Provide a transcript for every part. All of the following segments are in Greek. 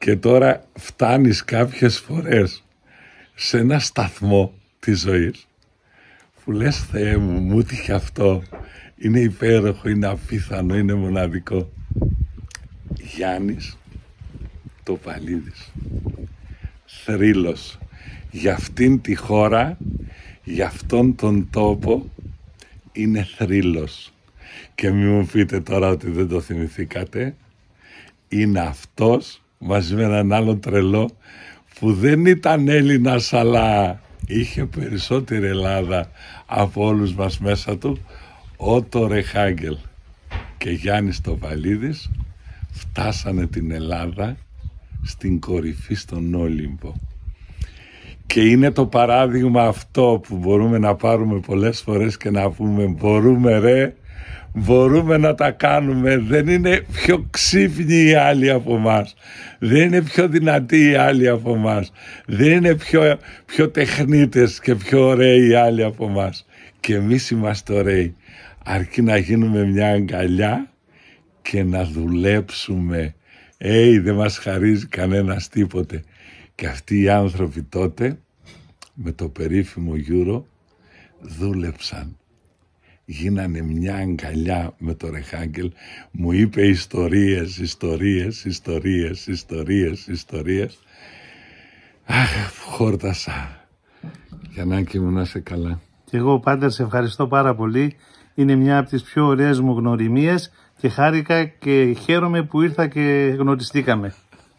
Και τώρα φτάνεις κάποιες φορές σε ένα σταθμό της ζωής που λες, Θεέ μου, μου τύχε αυτό, είναι υπέροχο, είναι απίθανο, είναι μοναδικό. Γιάννης Τοπαλίδης, θρύλος για αυτήν τη χώρα, για αυτόν τον τόπο, είναι θρύλος. Και μην μου πείτε τώρα ότι δεν το θυμηθήκατε, είναι αυτός μαζί με έναν άλλον τρελό που δεν ήταν Έλληνας αλλά είχε περισσότερη Ελλάδα από όλους μας μέσα του, Ότο Ρεχάγκελ και Γιάννης Τοπαλίδης φτάσανε την Ελλάδα στην κορυφή στον Όλυμπο. Και είναι το παράδειγμα αυτό που μπορούμε να πάρουμε πολλές φορές και να πούμε, μπορούμε ρε, μπορούμε να τα κάνουμε, δεν είναι πιο ξύπνοι οι άλλοι από μας, δεν είναι πιο δυνατοί οι άλλοι από μας, δεν είναι πιο τεχνίτες και πιο ωραίοι οι άλλοι από μας. Και εμείς είμαστε ωραίοι, αρκεί να γίνουμε μια αγκαλιά και να δουλέψουμε. Δεν μας χαρίζει κανένας τίποτε. Και αυτοί οι άνθρωποι τότε με το περίφημο Euro δούλεψαν. Γίνανε μια αγκαλιά με το Ρεχάγκελ. Μου είπε ιστορίες. Αχ, χόρτασα. Γιαννάκη μου, να είσαι καλά. Και εγώ, Πάντερ, σε ευχαριστώ πάρα πολύ. Είναι μια από τις πιο ωραίες μου γνωριμίες και χάρηκα και χαίρομαι που ήρθα και γνωριστήκαμε.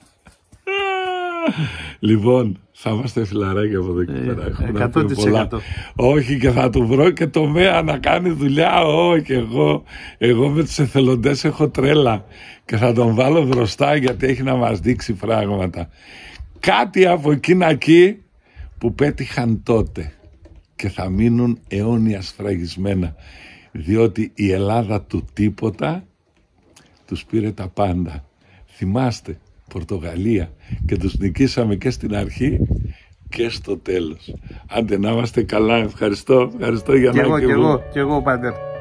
Λοιπόν, θα είμαστε φιλαράκια από εδώ και πέρα. 100%. Όχι, και θα του βρω και το ΜΕΑ να κάνει δουλειά. Όχι, εγώ με τους εθελοντές έχω τρέλα και θα τον βάλω μπροστά γιατί έχει να μας δείξει πράγματα. Κάτι από εκείνα εκεί που πέτυχαν τότε και θα μείνουν αιώνια σφραγισμένα, διότι η Ελλάδα του τίποτα τους πήρε τα πάντα. Θυμάστε, Πορτογαλία, και τους νικήσαμε και στην αρχή και στο τέλος. Άντε να είμαστε καλά. Ευχαριστώ Γιαννάκη. Και εγώ Πάντερ.